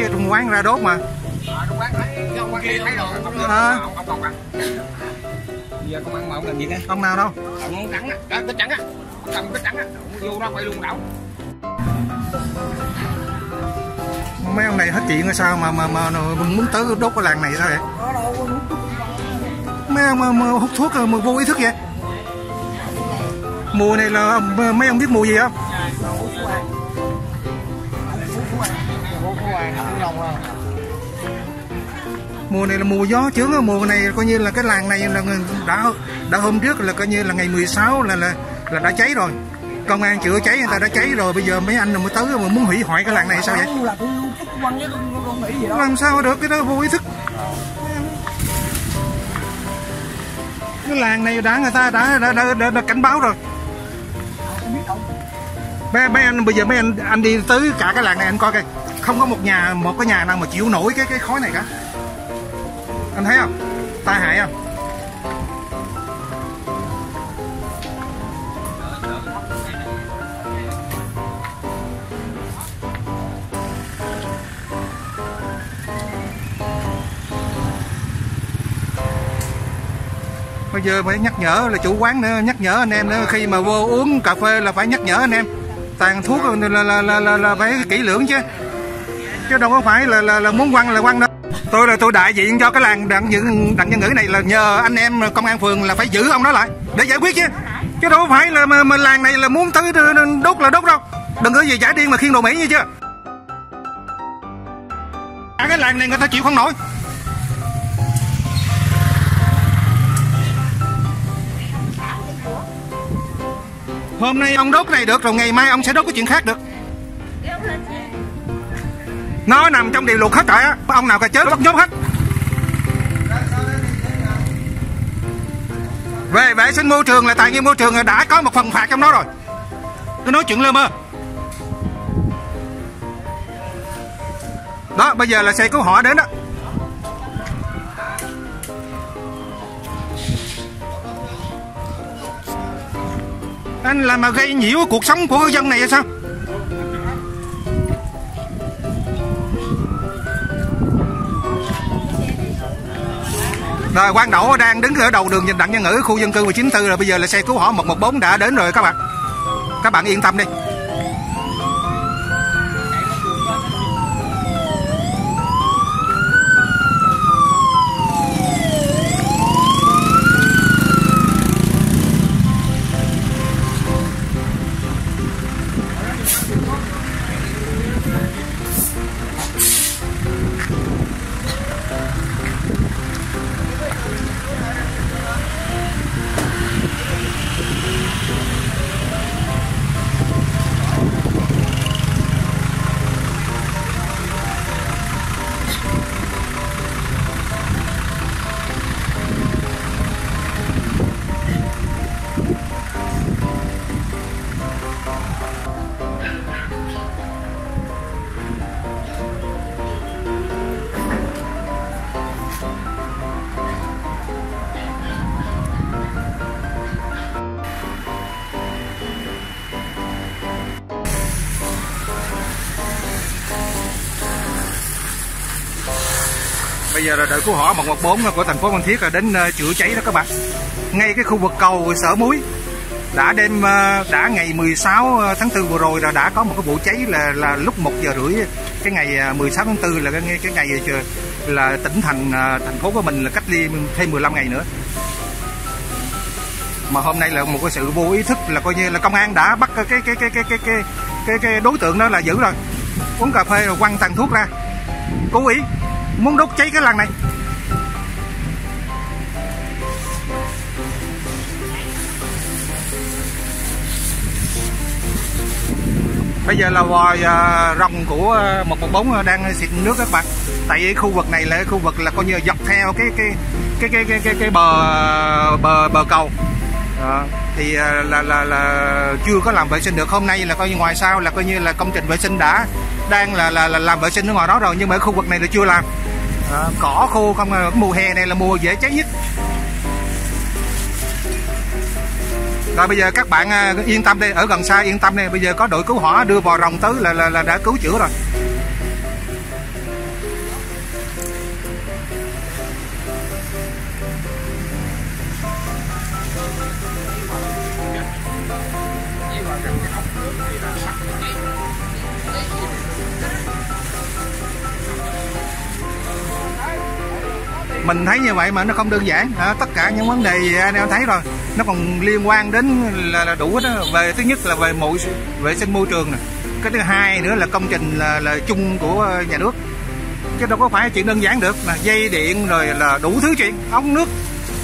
cháy trong quán ra đốt mà. Trong quán thấy ông kia thấy rồi. Ông giờ công an mà ông làm gì nè? Ông nào đâu? Ông trắng á, cái trắng á, cầm cái trắng á, vô đó quay luôn đậu. Mấy ông này hết chuyện hay sao mà muốn tới đốt cái làng này sao vậy? Mấy ông hút thuốc mà vô ý thức vậy? Mùa này là mấy ông biết mùa gì không? Mùa này là mùa gió chướng, mùa này coi như là cái làng này là đã hôm trước là coi như là ngày 16 là đã cháy rồi. Công an chữa cháy người ta đã cháy rồi, bây giờ mấy anh mới tới mà muốn hủy hoại cái làng này sao vậy? Làm sao được, cái đó vô ý thức. Cái làng này người ta đã cảnh báo rồi. Mấy anh bây giờ anh đi tới cả cái làng này anh coi coi, không có một cái nhà nào mà chịu nổi cái khói này cả. Anh thấy không? Tai hại không? Bây giờ phải nhắc nhở là chủ quán nữa, nhắc nhở anh em nữa, khi mà vô uống cà phê là phải nhắc nhở anh em. Tàn thuốc là phải kỹ lưỡng chứ đâu có phải là muốn quăng là quăng đâu. Tôi đại diện cho cái làng Đặng Nhân Ngữ này là nhờ anh em công an phường là phải giữ ông đó lại để giải quyết chứ đâu có phải là mà làng này là muốn tới đốt là đốt đâu. Đừng có gì giải điên mà khiêng đồ Mỹ như chưa. Cả cái làng này người ta chịu không nổi. Hôm nay ông đốt này được rồi, ngày mai ông sẽ đốt cái chuyện khác được. Nó nằm trong điều luật hết rồi á, ông nào cả chết bắt nhốt hết. Về vệ sinh môi trường là tài nguyên môi trường đã có một phần phạt trong đó rồi. Tôi nói chuyện lơ mơ. Đó, bây giờ là xe cứu hỏa đến đó. Anh làm mà gây nhiễu cuộc sống của dân này hay sao? Rồi Quang Đỗ đang đứng ở đầu đường Đặng Nhân Ngữ, khu dân cư 194 rồi. Bây giờ là xe cứu hỏa 114 đã đến rồi các bạn. Các bạn yên tâm đi. Bây giờ là đội cứu hỏa 114 của thành phố Phan Thiết là đến chữa cháy đó các bạn. Ngay cái khu vực cầu Sở Muối đã ngày 16 tháng 4 vừa rồi là đã có một cái vụ cháy là lúc 1 giờ rưỡi cái ngày 16 tháng 4 là cái ngày là tỉnh thành phố của mình là cách ly thêm 15 ngày nữa. Mà hôm nay là một cái sự vô ý thức là coi như là công an đã bắt cái đối tượng đó là giữ rồi. Uống cà phê rồi quăng tàn thuốc ra. Cố ý muốn đốt cháy cái làng này. Bây giờ là vòi rồng của 114 đang xịt nước các bạn. Tại vì khu vực này là khu vực là coi như dọc theo cái bờ cầu. Thì là chưa có làm vệ sinh được. Hôm nay là coi như ngoài sau là coi như là công trình vệ sinh đang là làm vệ sinh ở ngoài đó rồi, nhưng mà ở khu vực này là chưa làm. Cỏ khô không, mùa hè này là mùa dễ cháy nhất. Rồi bây giờ các bạn yên tâm đi, ở gần xa yên tâm đi, bây giờ có đội cứu hỏa đưa vòi rồng tới là đã cứu chữa rồi. Mình thấy như vậy mà nó không đơn giản. Tất cả những vấn đề gì anh em thấy rồi, nó còn liên quan đến là đủ hết đó. Về thứ nhất là về vệ sinh môi trường này. Cái thứ hai nữa là công trình là chung của nhà nước, chứ đâu có phải chuyện đơn giản được. Là dây điện rồi là đủ thứ chuyện, ống nước.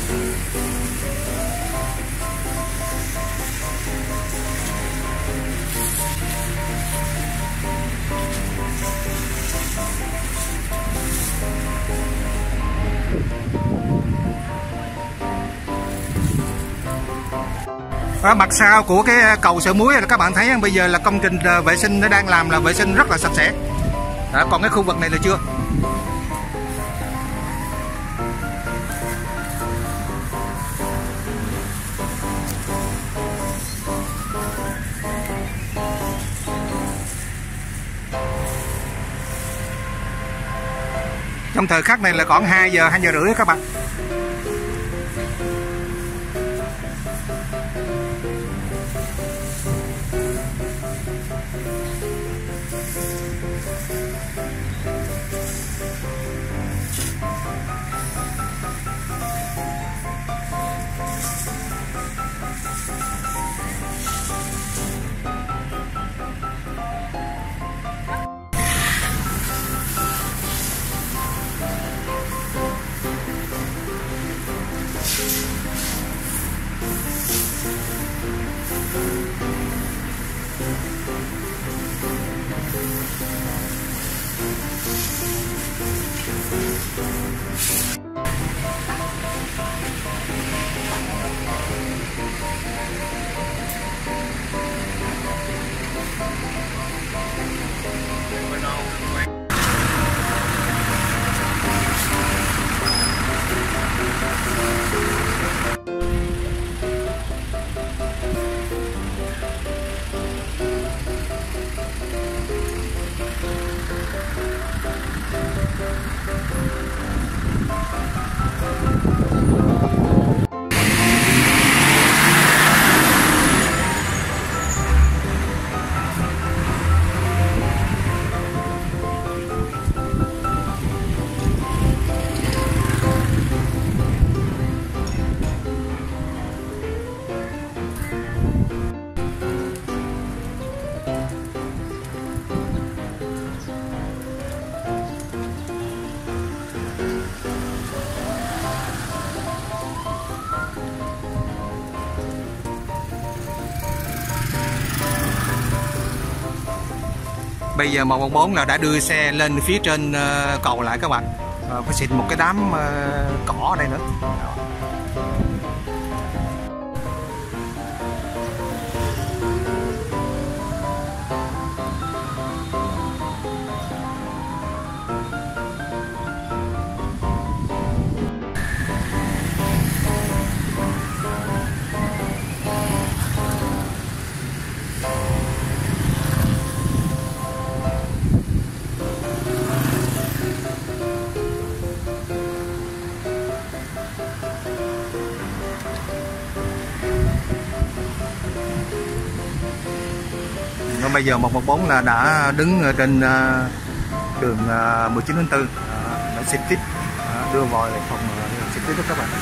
Ở mặt sau của cái cầu Sở Muối là các bạn thấy bây giờ là công trình vệ sinh nó đang làm, là vệ sinh rất là sạch sẽ. Còn cái khu vực này là chưa. Trong thời khắc này là khoảng 2 giờ rưỡi các bạn. Bây giờ 114 là đã đưa xe lên phía trên cầu lại các bạn. Phải xịt một cái đám cỏ ở đây nữa. Bây giờ 114 là đã đứng trên đường 19 tháng 4 đã xịt tiếp, đưa vào phòng xịt tiếp đó các bạn.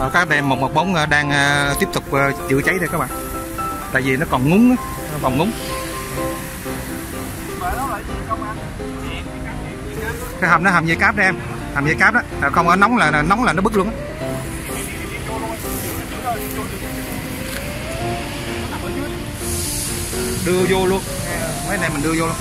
Các em 114 đang tiếp tục chữa cháy đây các bạn, tại vì nó còn ngúng, nó còn ngúng. Cái hầm nó hầm dây cáp đó em, hầm dây cáp đó, không ở nóng là nó bứt luôn á. Đưa vô luôn, mấy này mình đưa vô luôn.